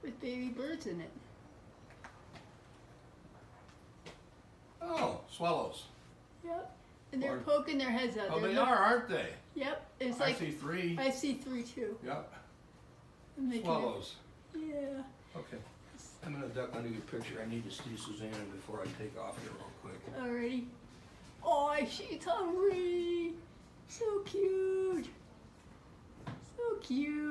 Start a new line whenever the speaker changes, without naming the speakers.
with baby birds in it.
Oh, swallows.
Yep. And they're poking their heads out.
Oh,
They're
they are, aren't they?
Yep. It's
I
like
see three.
I see three too.
Yep.
Swallows.
Swallows.
Yeah.
Okay. I'm gonna duck under your picture. I need to see Susanna before I take off here real quick.
Alrighty. Oh, she's hungry. So cute. So cute.